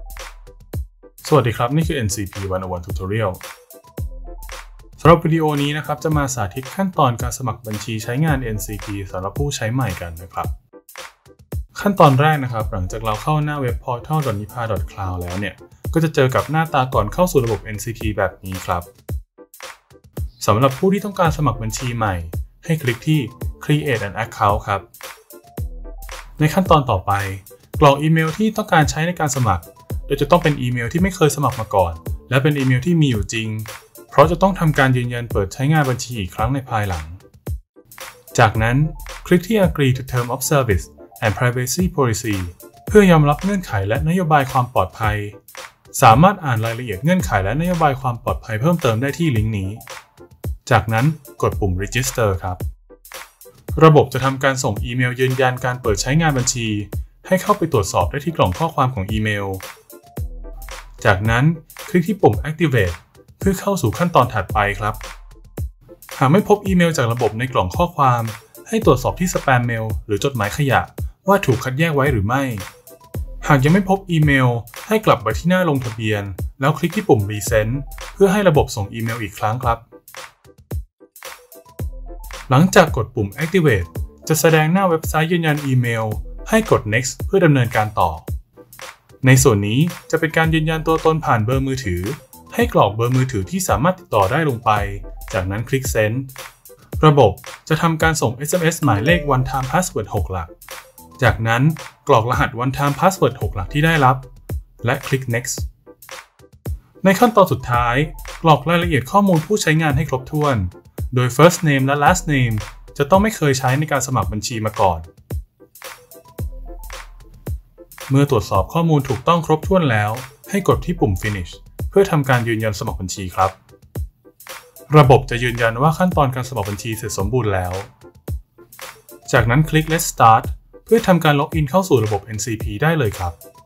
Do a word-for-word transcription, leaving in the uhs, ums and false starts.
สวัสดีครับนี่คือ เอ็น ซี พี หนึ่งศูนย์หนึ่ง Tutorial สำหรับวิดีโอนี้นะครับจะมาสาธิตขั้นตอนการสมัครบัญชีใช้งาน เอ็น ซี พี สำหรับผู้ใช้ใหม่กันนะครับขั้นตอนแรกนะครับหลังจากเราเข้าหน้าเว็บ portal dot nipa dot cloud แล้วเนี่ยก็จะเจอกับหน้าตาก่อนเข้าสู่ระบบ เอ็น ซี พี แบบนี้ครับสำหรับผู้ที่ต้องการสมัครบัญชีใหม่ให้คลิกที่ create an account ครับในขั้นตอนต่อไปกรอกอีเมลที่ต้องการใช้ในการสมัครโดยจะต้องเป็นอีเมลที่ไม่เคยสมัครมาก่อนและเป็นอีเมลที่มีอยู่จริงเพราะจะต้องทำการยืนยันเปิดใช้งานบัญชีอีกครั้งในภายหลังจากนั้นคลิกที่ agree to term of service and privacy policy เพื่อยอมรับเงื่อนไขและนโยบายความปลอดภัยสามารถอ่านรายละเอียดเงื่อนไขและนโยบายความปลอดภัยเพิ่มเติมได้ที่ลิงก์นี้จากนั้นกดปุ่ม register ครับระบบจะทำการส่งอีเมลยืนยันการเปิดใช้งานบัญชีให้เข้าไปตรวจสอบได้ที่กล่องข้อความของอีเมลจากนั้นคลิกที่ปุ่ม activate เพื่อเข้าสู่ขั้นตอนถัดไปครับหากไม่พบอีเมลจากระบบในกล่องข้อความให้ตรวจสอบที่สแปมเมลหรือจดหมายขยะว่าถูกคัดแยกไว้หรือไม่หากยังไม่พบอีเมลให้กลับไปที่หน้าลงทะเบียนแล้วคลิกที่ปุ่ม resend เพื่อให้ระบบส่งอีเมลอีกครั้งครับหลังจากกดปุ่ม activate จะแสดงหน้าเว็บไซต์ยืนยันอีเมลให้กด next เพื่อดำเนินการต่อในส่วนนี้จะเป็นการยืนยันตัวตนผ่านเบอร์มือถือให้กรอกเบอร์มือถือที่สามารถติดต่อได้ลงไปจากนั้นคลิก send ระบบจะทำการส่ง เอส เอ็ม เอส หมายเลข one time password หกหลักจากนั้นกรอกรหัส one time password หกหลักที่ได้รับและคลิก next ในขั้นตอนสุดท้ายกรอกรายละเอียดข้อมูลผู้ใช้งานให้ครบถ้วนโดย first name และ last name จะต้องไม่เคยใช้ในการสมัครบัญชีมาก่อนเมื่อตรวจสอบข้อมูลถูกต้องครบถ้วนแล้วให้กดที่ปุ่ม finish เพื่อทำการยืนยันสมัครบัญชีครับระบบจะยืนยันว่าขั้นตอนการสมัครบัญชีเสร็จสมบูรณ์แล้วจากนั้นคลิก let's start เพื่อทำการล็อกอินเข้าสู่ระบบ เอ็น ซี พี ได้เลยครับ